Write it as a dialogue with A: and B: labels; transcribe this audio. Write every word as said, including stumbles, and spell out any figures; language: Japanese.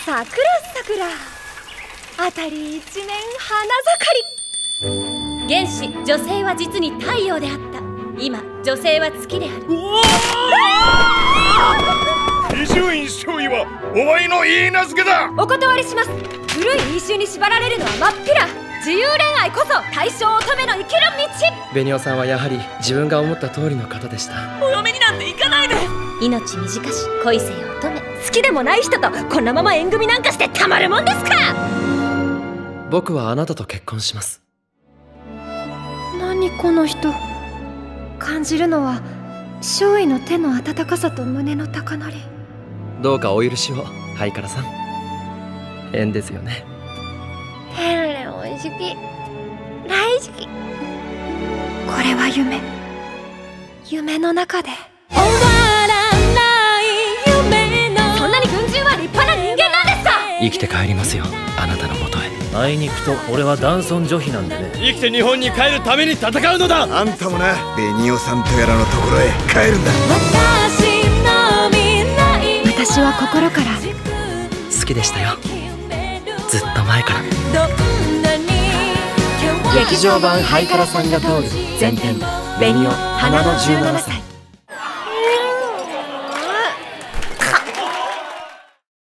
A: 桜桜あたり一年花盛り。
B: 原始女性は実に太陽であった。今女性は月である。
C: 伊集院少尉はお前の言い名付けだ。
B: お断りします。古い因習に縛られるのは真っ平。自由恋愛こそ大正乙女の生きる道。
D: ベニオさんはやはり自分が思った通りの方でした。
B: お嫁になんて行かないで。命短し恋せよ乙女。好きでもない人とこんなまま縁組なんかしてたまるもんですか。
D: 僕はあなたと結婚します。
A: 何この人。感じるのは少尉の手の温かさと胸の高鳴り。
D: どうかお許しを、ハイカラさん。変ですよね。
A: 変れおいしき大好き。これは夢。夢の中で
B: 終わらない夢の。そんなに軍人は立派な人間なんですか。
D: 生きて帰りますよ、あなたのもとへ。
E: あいにくと俺は男尊女卑なんでね。
F: 生きて日本に帰るために戦うのだ。
G: あんたもな、ベニオさんとやらのところへ帰るんだ。
A: 私は心から
D: 好きでしたよ、ずっと前から。
H: 劇場版ハイカラさんが通る前編「ベニオ花のじゅうななさい」。